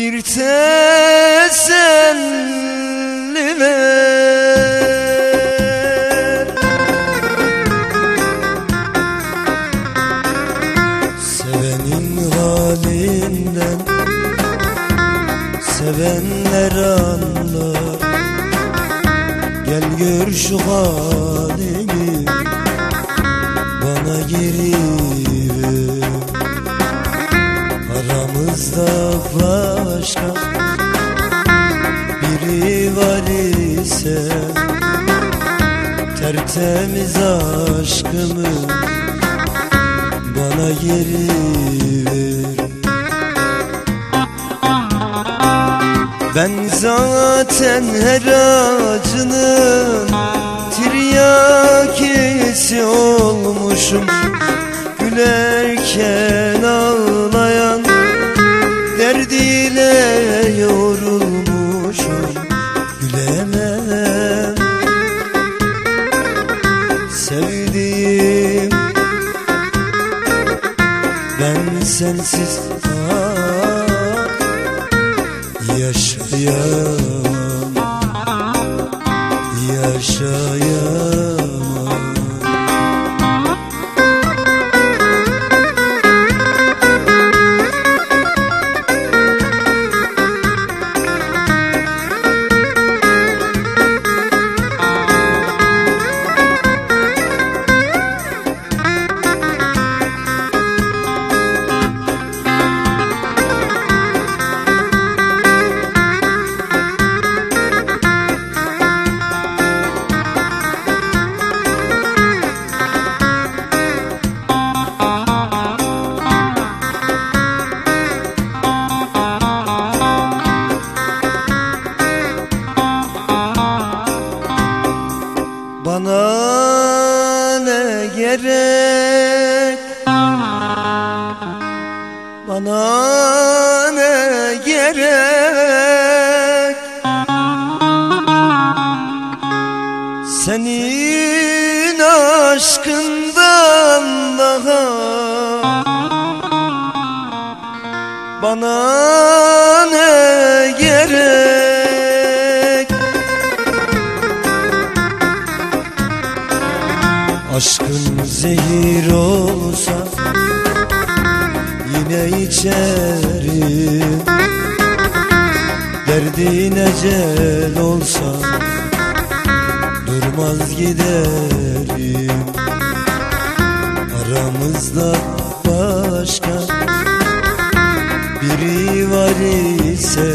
bir teselli ver. Sevenin halinden sevenler anlar. Gel gör şu halimi, bana geri ver. Aramızda başka biri var ise tertemiz aşkımı bana geri ver. Ben zaten her acının tiryakisi olmuşum. Gülerken ağlayan derdiyle yorulmuşum. Gülemem sevdiğim, ben sensiz yaşayamam, yaşayamam. Bana ne gerek, bana ne gerek, senin aşkından daha. Bana ne gerek, aşkın zehir olsa yine içerim. Derdin ecel olsa durmaz giderim. Aramızda başka biri var ise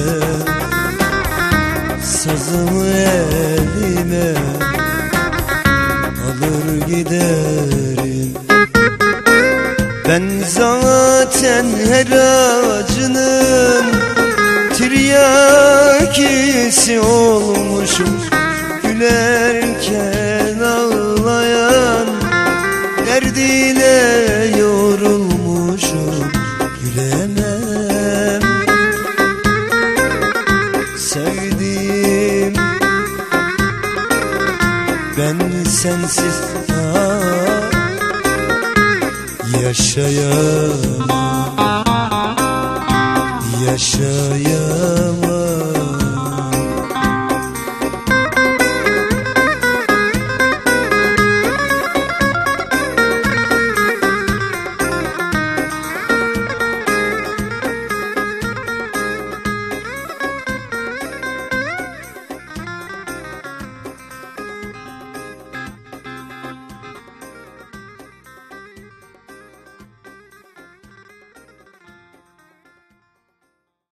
sazımı elime alır giderim. Ben zaten her acının tiryakisi olmuşum. Gülerken ağlayan derdiyle yorulmuşum. Gülemem sevdiğim, ben sensiz yaşayamam, yaşayamam.